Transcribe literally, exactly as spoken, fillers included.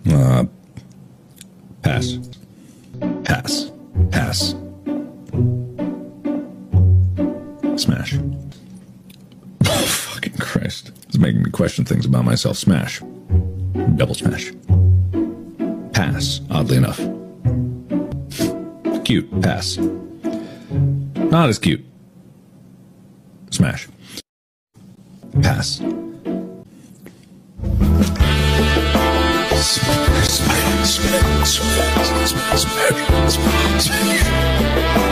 Uh, pass. Pass. Pass. Smash. Oh, fucking Christ. It's making me question things about myself. Smash. Double smash. Pass, oddly enough. Cute. Pass. Not as cute. Smash. Pass. Smash. Smash. Smash. Smash. Smash. Smash. Smash.